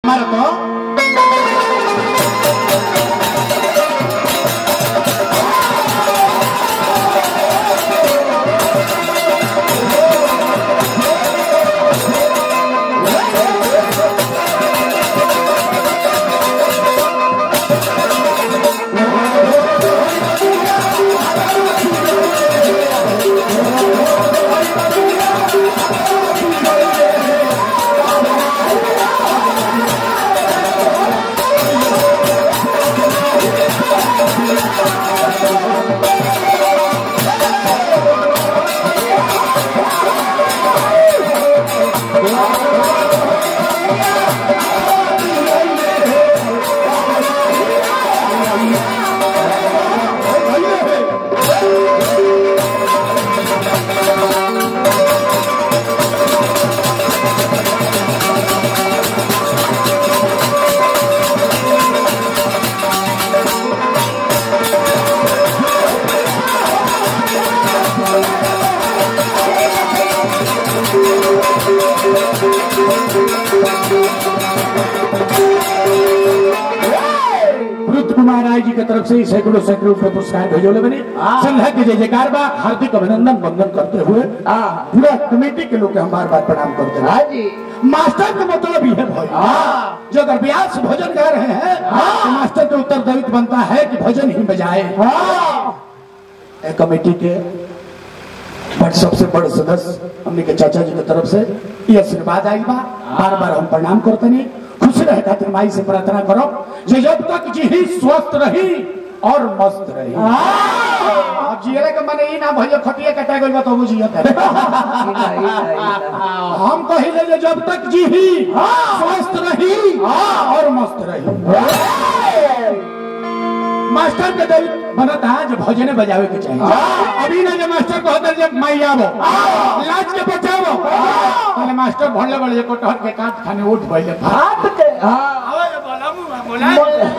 जी की तरफ से सैकड़ों सैकड़ों रुपए पुरस्कार भेजोले बने संघ के जय जयकार बा हार्दिक अभिनंदन वंदन करते हुए पूरा कमेटी के लोग हम बार बार प्रणाम करते हैं। जी मास्टर का मतलब ये है जो अगर व्यास भजन गा रहे हैं तो मास्टर के उत्तरदायित्व बनता है कि भजन ही बजाए। कमेटी के सबसे बड़े सदस्य हमने के चाचा जी की तरफ से ये आशीर्वाद आई बा बार बार हम प्रणाम करते नहीं खुश रहे खातिर माई से प्रार्थना करो जो जब तक जी स्वस्थ रही और मस्त रही। अब जियले के माने ई ना भइया खटिया कटा गइल बा तो बुझियत है। हम कहिले जे जब तक जी स्वस्थ रही और मस्त रही। मास्टर के दिल बनता जो भजने बजावे के चाहिए। अभी ना जो मास्टर को होता जब माई आवो लाज के बचावो पहले मास्टर भणले बड़े को टहर के काट खाने उठ भइले भात के आवाज बोला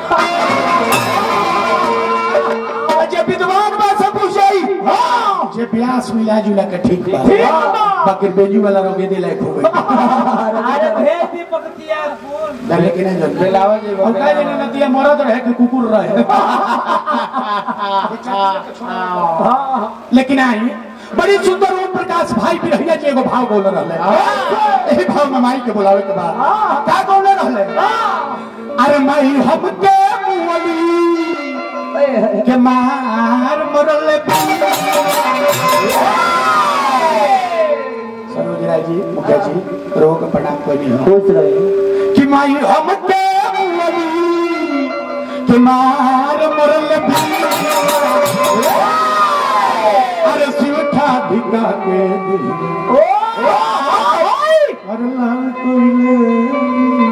जे विद्वान बा सब पूछई जे प्यास मिला जुला के ठीक बा बाकी बेजू वाला रोगे दे लायक हो गई। अरे भेज दी पकतिया फूल लेकिन नहीं बेलावा जे और का जे नदिया मरद रहे कि कुकुर रहे। लेकिन आई बड़ी सुंदर ओम प्रकाश भाई भी रहिया जे एगो भाव बोल रहले एही भाव में माई के बुलावे के बाद का बोल रहले अरे माई हमके मुअली के मार मरले सरोज राय जी मुखिया जी रोग प्रणाम कोई खुश रहे कि माई हमके मुअली के मार मरले अरे शिवठा भिका के अरे लाल कोई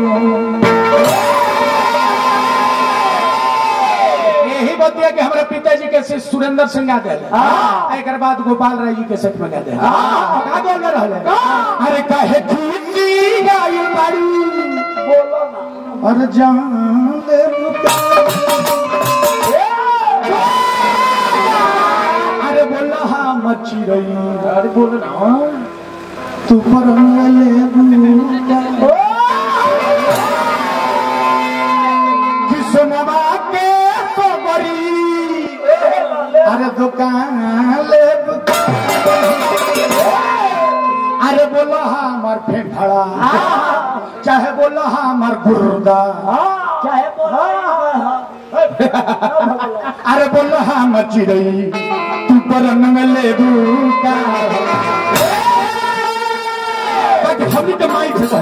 बतिया के हमारे पिताजी के से सुरेंद्र सिंह गा देले एक बाद गोपाल राय जी के सेट में गा देले का बोल रहले अरे काहे खुशी गाय बाड़ी बोलो ना अरे जान ले अरे बोला हां मची रही अरे बोल ना तू पर ले बुका किसनवा के अरे दुकान ले अरे बोला हमार फेफड़ा चाहे बोला हमार गुर्दा चाहे बोला अरे बोला हम चिड़ई तू पर ले दूका हमनी तो माई से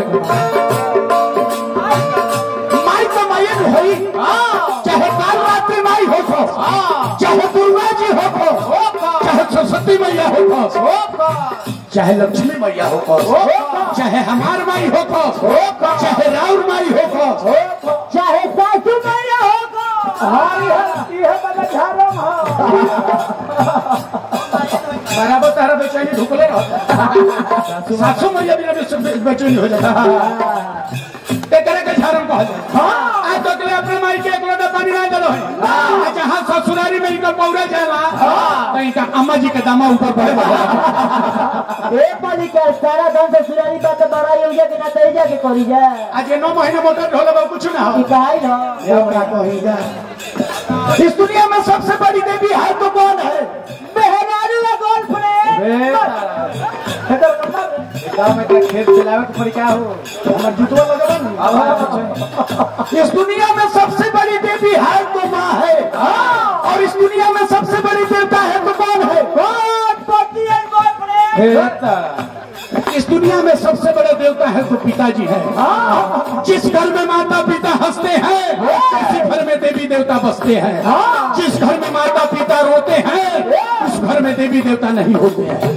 माई तो माई होई चाहे काल रात्रि माई हो चाहे दुर्गा जी हो चाहे सरस्वती मैया हो चाहे लक्ष्मी मैया हो चाहे हमार माई हो चाहे राउर माई हो चाहे सासू मैया हो बराबर तारा बेचैनी ढुकले सासू मैया भी बेचैनी हो जाता के झारम कहा जाए तो अपने माई के एक लोटा पानी ना दलो है जहाँ ससुरारी में इनका पौरा जाला तो इनका अम्मा जी के दामा ऊपर पड़े ए मालिक सारा धन से सुरारी बात बड़ा योजना के ना तेजा के करी जा आज 9 महीने मोटर ढोले बा कुछ ना हो काई ना क्या कही जा। इस दुनिया में सबसे बड़ी देवी है तो कौन है? मेहरारू का गर्लफ्रेंड गांव में खेत चलावे के पड़ी क्या हो हमर जुतवा लगबन। इस दुनिया में सबसे बड़ी देवी है तो माँ है, और इस दुनिया में सबसे बड़ी देवता है तो कौन है? पति है गर्लफ्रेंड। इस दुनिया में सबसे बड़े देवता है तो पिताजी है। जिस घर में माता पिता हंसते हैं उसी घर में देवी देवता बसते हैं। जिस घर में माता पिता रोते हैं उस घर में देवी देवता नहीं होते हैं।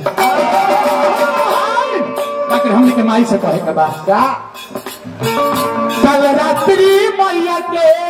लेकिन हमने के माई से कहे के बाद कल रात्रि मैया के